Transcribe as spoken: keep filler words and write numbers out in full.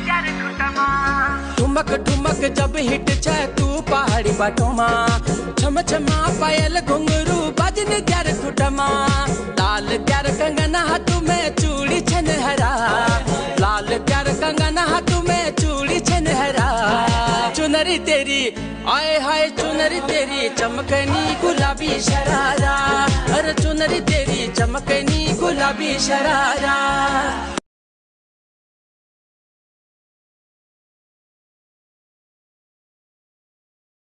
ठुमक ठुमक जब हिट छ तू पहाड़ी बाटोमा, छम छमा पायल घुंघरू बजन त्यार खुटमा। लाल प्यार कंगना हाथ में चूड़ी छन हरा, लाल प्यार कंगना हाथ में चूड़ी छन हरा। चुनरी तेरी आए हाय चुनरी तेरी चमकनी गुलाबी शरारा, अरे चुनरी तेरी चमकनी गुलाबी शरारा।